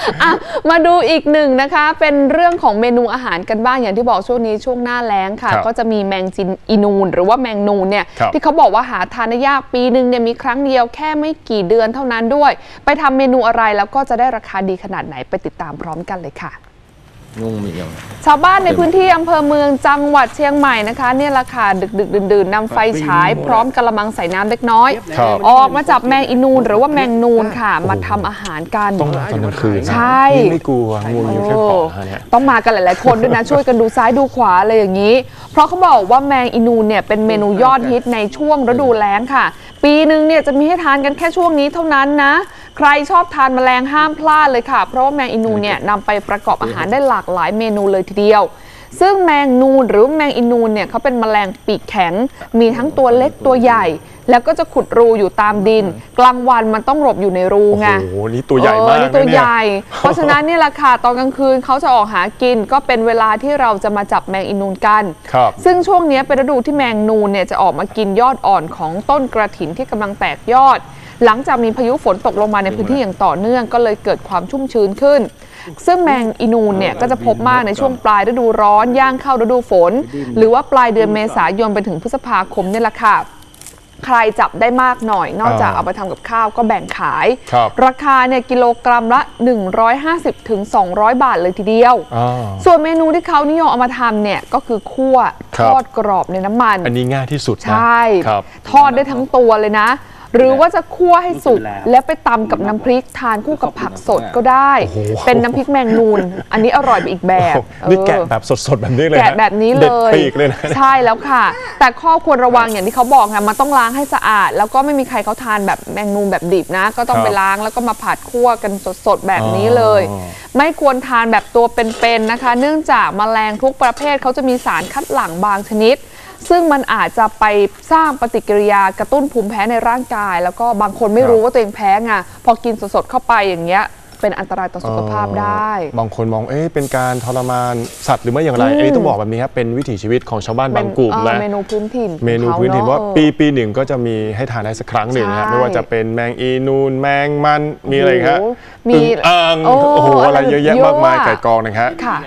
มาดูอีกหนึ่งนะคะเป็นเรื่องของเมนูอาหารกันบ้างอย่างที่บอกช่วงนี้ช่วงหน้าแล้งค่ะก็จะมีแมงจินอีนูนหรือว่าแมงนูนเนี่ยที่เขาบอกว่าหาทานยากปีนึงเนี่ยมีครั้งเดียวแค่ไม่กี่เดือนเท่านั้นด้วยไปทำเมนูอะไรแล้วก็จะได้ราคาดีขนาดไหนไปติดตามพร้อมกันเลยค่ะชาวบ้านในพื้นที่อำเภอเมืองจังหวัดเชียงใหม่นะคะเนี่ยราคาดึกดื่นนำไฟฉายพร้อมกระมังใส่น้ำเล็กน้อยออกมาจับแมงอีนูนหรือว่าแมงนูนค่ะมาทำอาหารกันต้องมาตอนกลางคืนใช่ไม่กลัวงูอยู่แค่ปอกเนี่ยต้องมากันหลายๆคนด้วยนะช่วยกันดูซ้ายดูขวาอะไรอย่างนี้เพราะเขาบอกว่าแมงอีนูนเนี่ยเป็นเมนูยอดฮิตในช่วงฤดูแล้งค่ะปีนึงเนี่ยจะมีให้ทานกันแค่ช่วงนี้เท่านั้นนะใครชอบทานแมลงห้ามพลาดเลยค่ะเพราะว่าแมงอีนูนเนี่ยนำไปประกอบอาหารได้หลากหลายเมนูเลยทีเดียวซึ่งแมงนูนหรือแมงอีนูนเนี่ยเขาเป็นแมลงปีกแข็งมีทั้งตัวเล็กตัวใหญ่แล้วก็จะขุดรูอยู่ตามดินกลางวันมันต้องหลบอยู่ในรูไงโอ้โหนี่ตัวใหญ่มากนี่ตัวใหญ่เพราะฉะนั้นนี่แหละค่ะตอนกลางคืนเขาจะออกหากินก็เป็นเวลาที่เราจะมาจับแมงอีนูนกันซึ่งช่วงนี้เป็นฤดูที่แมงนูนเนี่ยจะออกมากินยอดอ่อนของต้นกระถินที่กำลังแตกยอดหลังจากมีพายุฝนตกลงมาในพื้นที่อย่างต่อเนื่องก็เลยเกิดความชุ่มชื้นขึ้นซึ่งแมงอีนูนเนี่ยก็จะพบมากในช่วงปลายฤดูร้อนย่างเข้าฤดูฝนหรือว่าปลายเดือนเมษายนไปถึงพฤษภาคมนี่แหละค่ะใครจับได้มากหน่อยนอกจากเอาไปทำกับข้าวก็แบ่งขายราคาเนี่ยกิโลกรัมละ150 ถึง 200 บาทเลยทีเดียวส่วนเมนูที่เขานิยมเอามาทำเนี่ยก็คือคั่วทอดกรอบในน้ำมันอันนี้ง่ายที่สุดใช่ทอดได้ทั้งตัวเลยนะหรือว่าจะคั่วให้สุกแล้วไปตำกับน้ำพริกทานคู่กับผักสดก็ได้เป็นน้ำพริกแมงนูนอันนี้อร่อยไปอีกแบบนี่แกะแบบสดๆแบบนี้เลยแกะแบบนี้เลยใช่แล้วค่ะแต่ข้อควรระวังอย่างที่เขาบอกค่ะมันต้องล้างให้สะอาดแล้วก็ไม่มีใครเขาทานแบบแมงนูนแบบดิบนะก็ต้องไปล้างแล้วก็มาผัดคั่วกันสดๆแบบนี้เลยไม่ควรทานแบบตัวเป็นๆนะคะเนื่องจากแมลงทุกประเภทเขาจะมีสารคัดหลั่งบางชนิดซึ่งมันอาจจะไปสร้างปฏิกิริยากระตุ้นภูมิแพ้ในร่างกายแล้วก็บางคนไม่รู้ว่าตัวเองแพ้ไงพอกินสดๆเข้าไปอย่างเงี้ยเป็นอันตรายต่อสุขภาพได้บางคนมองเป็นการทรมานสัตว์หรือไม่อย่างไรต้องบอกแบบนี้ครับเป็นวิถีชีวิตของชาวบ้านบางกลุ่มนะเมนูพื้นถิ่นว่าปีหนึ่งก็จะมีให้ทานได้สักครั้งหนึ่งนะไม่ว่าจะเป็นแมงอีนูนแมงมันมีอะไรครับมีโอ้โหอะไรเยอะแยะมากมายไก่กองนะครับ